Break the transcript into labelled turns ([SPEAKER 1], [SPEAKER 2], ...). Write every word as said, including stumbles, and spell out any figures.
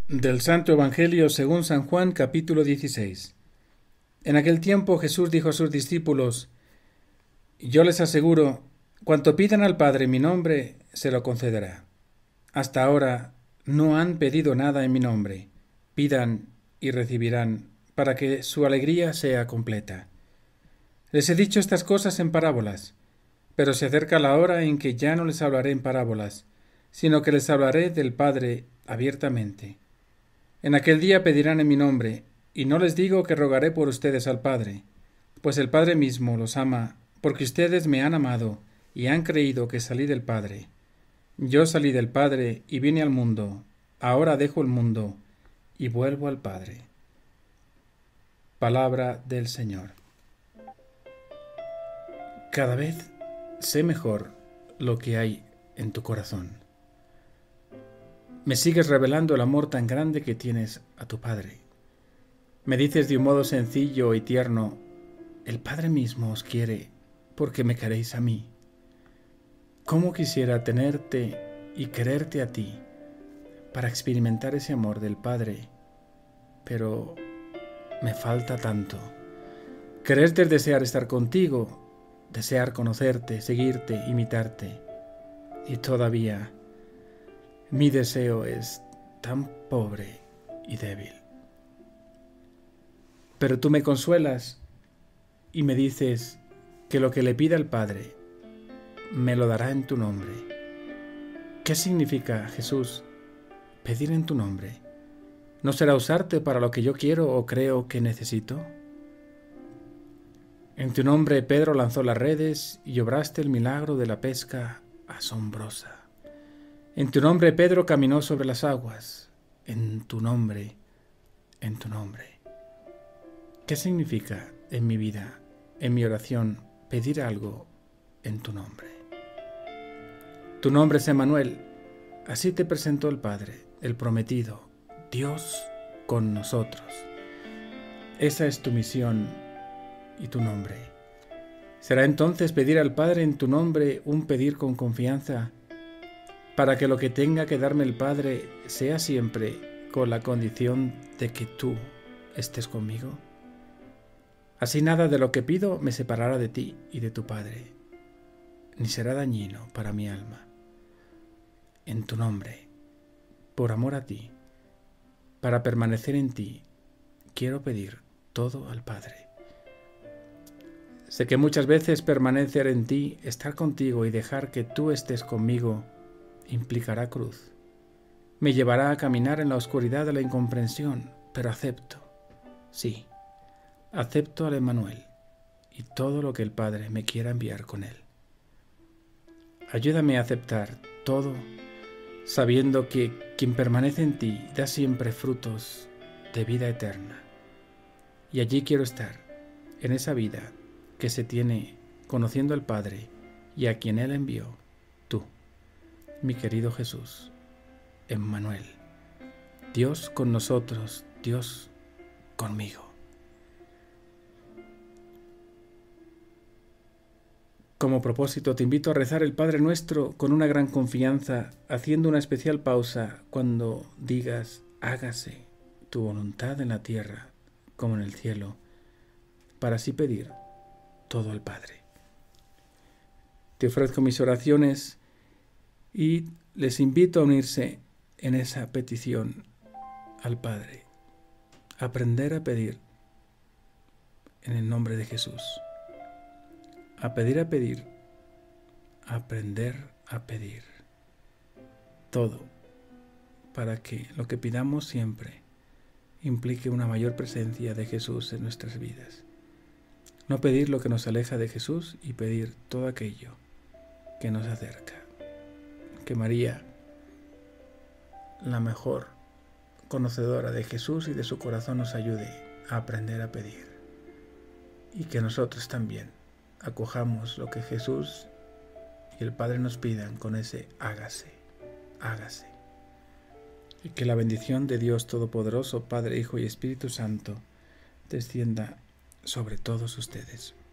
[SPEAKER 1] Del Santo Evangelio según San Juan, capítulo dieciséis. En aquel tiempo Jesús dijo a sus discípulos: Yo les aseguro, cuanto pidan al Padre en mi nombre, se lo concederá. Hasta ahora no han pedido nada en mi nombre. Pidan y recibirán, para que su alegría sea completa. Les he dicho estas cosas en parábolas, pero se acerca la hora en que ya no les hablaré en parábolas, sino que les hablaré del Padre abiertamente. En aquel día pedirán en mi nombre, y no les digo que rogaré por ustedes al Padre, pues el Padre mismo los ama, porque ustedes me han amado y han creído que salí del Padre. Yo salí del Padre y vine al mundo, ahora dejo el mundo y vuelvo al Padre. Palabra del Señor. Cada vez sé mejor lo que hay en tu corazón. Me sigues revelando el amor tan grande que tienes a tu Padre. Me dices de un modo sencillo y tierno: el Padre mismo os quiere porque me queréis a mí. ¿Cómo quisiera tenerte y quererte a ti para experimentar ese amor del Padre? Pero me falta tanto. Quererte es desear estar contigo, desear conocerte, seguirte, imitarte. Y todavía mi deseo es tan pobre y débil. Pero tú me consuelas y me dices que lo que le pida al Padre me lo dará en tu nombre. ¿Qué significa, Jesús, pedir en tu nombre? ¿No será usarte para lo que yo quiero o creo que necesito? En tu nombre Pedro lanzó las redes y obraste el milagro de la pesca asombrosa. En tu nombre Pedro caminó sobre las aguas. En tu nombre, en tu nombre. ¿Qué significa en mi vida, en mi oración, pedir algo en tu nombre? Tu nombre es Emmanuel. Así te presentó el Padre, el prometido, Dios con nosotros. Esa es tu misión y tu nombre. ¿Será entonces pedir al Padre en tu nombre un pedir con confianza, para que lo que tenga que darme el Padre sea siempre con la condición de que tú estés conmigo? Así nada de lo que pido me separará de ti y de tu Padre, ni será dañino para mi alma. En tu nombre, por amor a ti, para permanecer en ti, quiero pedir todo al Padre. Sé que muchas veces permanecer en ti, estar contigo y dejar que tú estés conmigo, implicará cruz. Me llevará a caminar en la oscuridad de la incomprensión, pero acepto, sí, acepto al Emmanuel y todo lo que el Padre me quiera enviar con él. Ayúdame a aceptar todo, sabiendo que quien permanece en ti da siempre frutos de vida eterna. Y allí quiero estar, en esa vida que se tiene conociendo al Padre y a quien él envió, tú, mi querido Jesús, Emmanuel, Dios con nosotros, Dios conmigo. Como propósito te invito a rezar el Padre Nuestro con una gran confianza, haciendo una especial pausa cuando digas: hágase tu voluntad en la tierra como en el cielo, para así pedir todo al Padre. Te ofrezco mis oraciones y les invito a unirse en esa petición al Padre. Aprender a pedir en el nombre de Jesús. A pedir, a pedir, a aprender a pedir. Todo para que lo que pidamos siempre implique una mayor presencia de Jesús en nuestras vidas. No pedir lo que nos aleja de Jesús y pedir todo aquello que nos acerca. Que María, la mejor conocedora de Jesús y de su corazón, nos ayude a aprender a pedir. Y que nosotros también acojamos lo que Jesús y el Padre nos pidan con ese hágase, hágase. Y que la bendición de Dios Todopoderoso, Padre, Hijo y Espíritu Santo, descienda sobre todos ustedes.